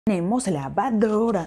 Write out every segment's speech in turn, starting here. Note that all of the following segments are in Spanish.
Tenemos lavadora.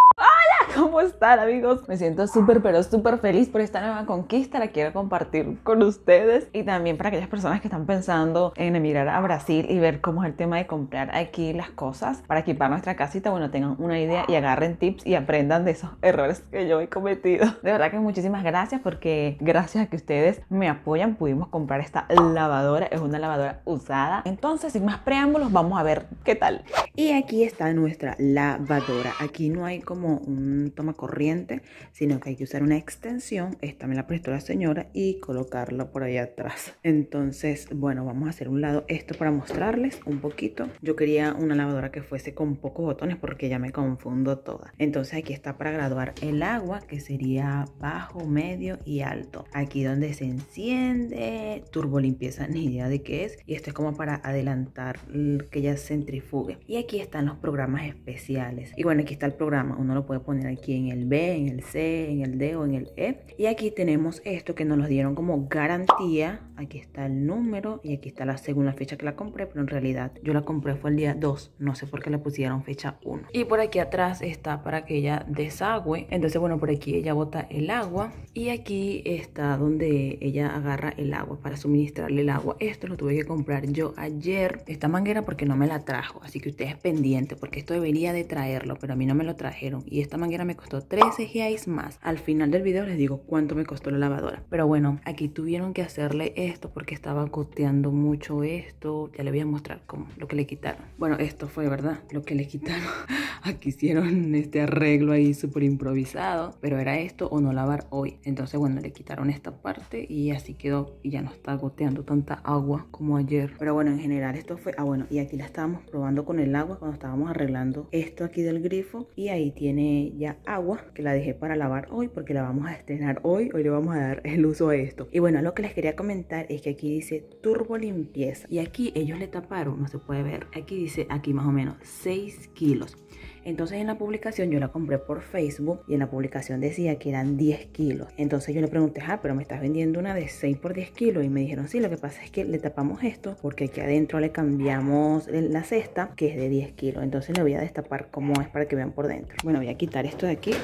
¿Cómo están, amigos? Me siento súper pero súper feliz por esta nueva conquista. La quiero compartir con ustedes y también para aquellas personas que están pensando en emigrar a Brasil y ver cómo es el tema de comprar aquí las cosas para equipar nuestra casita. Bueno, tengan una idea y agarren tips y aprendan de esos errores que yo he cometido. De verdad que muchísimas gracias, porque gracias a que ustedes me apoyan pudimos comprar esta lavadora. Es una lavadora usada. Entonces, sin más preámbulos, vamos a ver qué tal. Y aquí está nuestra lavadora. Aquí no hay como un toma corriente, sino que hay que usar una extensión. Esta me la prestó la señora y colocarla por ahí atrás. Entonces, bueno, vamos a hacer un lado esto para mostrarles un poquito. Yo quería una lavadora que fuese con pocos botones porque ya me confundo toda. Entonces aquí está para graduar el agua, que sería bajo, medio y alto. Aquí donde se enciende, turbo limpieza, ni idea de qué es. Y esto es como para adelantar que ya centrifugue. Y aquí están los programas especiales. Y bueno, aquí está el programa. Uno lo puede poner aquí en el B, en el C, en el D o en el E. Y aquí tenemos esto que nos lo dieron como garantía. Aquí está el número y aquí está la segunda fecha que la compré, pero en realidad yo la compré fue el día 2. No sé por qué le pusieron fecha 1. Y por aquí atrás está para que ella desagüe. Entonces, bueno, por aquí ella bota el agua y aquí está donde ella agarra el agua para suministrarle el agua. Esto lo tuve que comprar yo ayer, esta manguera, porque no me la trajo. Así que ustedes pendientes, porque esto debería de traerlo, pero a mí no me lo trajeron. Y esta manguera me costó 13 reais más. Al final del video les digo cuánto me costó la lavadora. Pero bueno, aquí tuvieron que hacerle esto porque estaba goteando mucho esto. Ya les voy a mostrar cómo, lo que le quitaron. Bueno, esto fue, ¿verdad? Lo que le quitaron. Aquí hicieron este arreglo ahí súper improvisado. Pero era esto o no lavar hoy. Entonces, bueno, le quitaron esta parte y así quedó. Y ya no está goteando tanta agua como ayer. Pero bueno, en general esto fue... Ah, bueno, y aquí la estábamos probando con el agua cuando estábamos arreglando esto aquí del grifo. Y ahí tiene ya agua que la dejé para lavar hoy porque la vamos a estrenar hoy. Hoy le vamos a dar el uso a esto. Y bueno, lo que les quería comentar es que aquí dice turbo limpieza. Y aquí ellos le taparon, no se puede ver. Aquí dice, aquí más o menos 6 kilos. Entonces en la publicación yo la compré por Facebook y en la publicación decía que eran 10 kilos. Entonces yo le pregunté, pero me estás vendiendo una de 6 por 10 kilos. Y me dijeron, sí, lo que pasa es que le tapamos esto porque aquí adentro le cambiamos la cesta, que es de 10 kilos. Entonces le voy a destapar cómo es para que vean por dentro. Bueno, voy a quitar esto de aquí.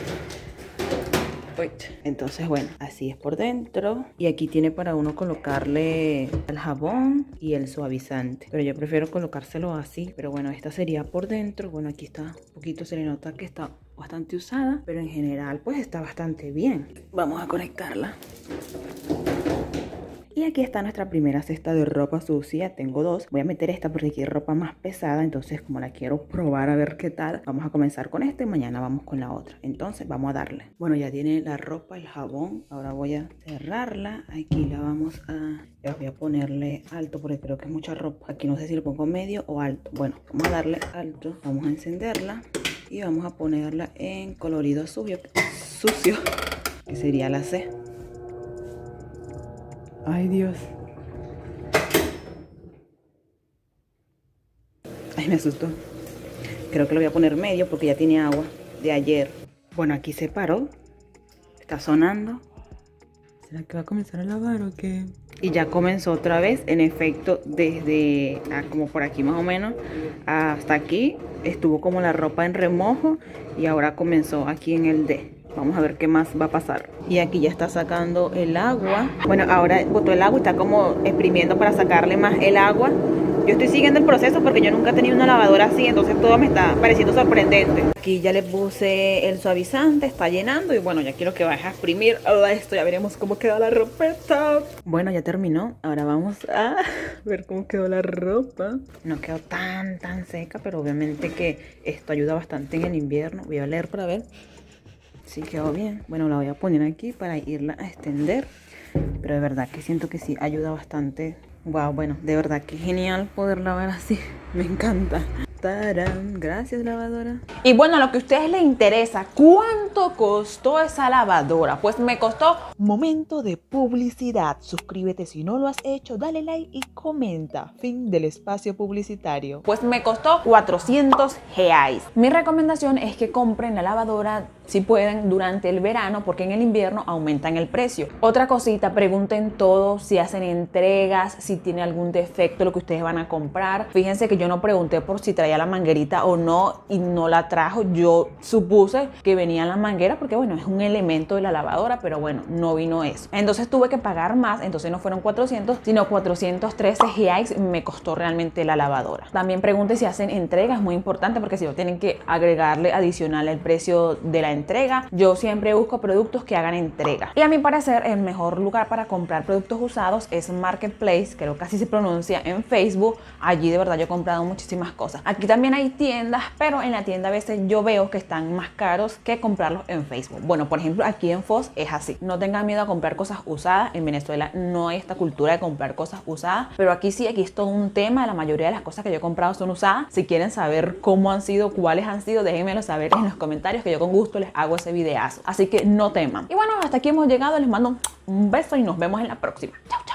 Entonces, bueno, así es por dentro. Y aquí tiene para uno colocarle el jabón y el suavizante. Pero yo prefiero colocárselo así. Pero bueno, esta sería por dentro. Bueno, aquí está un poquito, se le nota que está bastante usada. Pero en general, pues está bastante bien. Vamos a conectarla. Y aquí está nuestra primera cesta de ropa sucia. Tengo dos. Voy a meter esta porque quiero ropa más pesada. Entonces, como la quiero probar a ver qué tal, vamos a comenzar con esta y mañana vamos con la otra. Entonces, vamos a darle. Bueno, ya tiene la ropa, el jabón. Ahora voy a cerrarla. Aquí la vamos a... Ya voy a ponerle alto porque creo que es mucha ropa. Aquí no sé si le pongo medio o alto. Bueno, vamos a darle alto. Vamos a encenderla y vamos a ponerla en colorido sucio, que sería la C. Ay, Dios. Ay, me asustó. Creo que lo voy a poner medio porque ya tiene agua de ayer. Bueno, aquí se paró. Está sonando. ¿Será que va a comenzar a lavar o qué? Y ya comenzó otra vez. En efecto, desde como por aquí más o menos hasta aquí estuvo como la ropa en remojo. Y ahora comenzó aquí en el D. Vamos a ver qué más va a pasar. Y aquí ya está sacando el agua. Bueno, ahora botó el agua y está como exprimiendo para sacarle más el agua. Yo estoy siguiendo el proceso porque yo nunca he tenido una lavadora así, entonces todo me está pareciendo sorprendente. Aquí ya le puse el suavizante, está llenando y bueno, ya quiero que vaya a exprimir esto. Ya veremos cómo queda la ropeta. Bueno, ya terminó. Ahora vamos a ver cómo quedó la ropa. No quedó tan seca, pero obviamente que esto ayuda bastante en el invierno. Voy a leer para ver. Sí, quedó bien. Bueno, la voy a poner aquí para irla a extender. Pero de verdad que siento que sí ayuda bastante. Wow, bueno, de verdad que genial poder lavar así. Me encanta. ¡Tarán! Gracias, lavadora. Y bueno, lo que a ustedes les interesa, ¿cuánto costó esa lavadora? Pues me costó... Momento de publicidad. Suscríbete si no lo has hecho, dale like y comenta. Fin del espacio publicitario. Pues me costó 400 reais. Mi recomendación es que compren la lavadora si pueden, durante el verano, porque en el invierno aumentan el precio. Otra cosita, pregunten todo, si hacen entregas, si tiene algún defecto lo que ustedes van a comprar. Fíjense que yo no pregunté por si traía la manguerita o no y no la trajo. Yo supuse que venía la manguera porque bueno, es un elemento de la lavadora, pero bueno, no vino eso. Entonces tuve que pagar más, entonces no fueron 400, sino 413 GX me costó realmente la lavadora. También pregunten si hacen entregas, muy importante, porque si no tienen que agregarle adicional el precio de la entrega. Yo siempre busco productos que hagan entrega. Y a mi parecer el mejor lugar para comprar productos usados es Marketplace, creo que así se pronuncia, en Facebook. Allí de verdad yo he comprado muchísimas cosas. Aquí también hay tiendas, pero en la tienda a veces yo veo que están más caros que comprarlos en Facebook. Bueno, por ejemplo, aquí en Foz es así. No tengan miedo a comprar cosas usadas. En Venezuela no hay esta cultura de comprar cosas usadas, pero aquí sí, aquí es todo un tema. La mayoría de las cosas que yo he comprado son usadas. Si quieren saber cómo han sido, cuáles han sido, déjenmelo saber en los comentarios, que yo con gusto les hago ese videazo. Así que no teman. Y bueno, hasta aquí hemos llegado. Les mando un beso y nos vemos en la próxima. Chao, chao.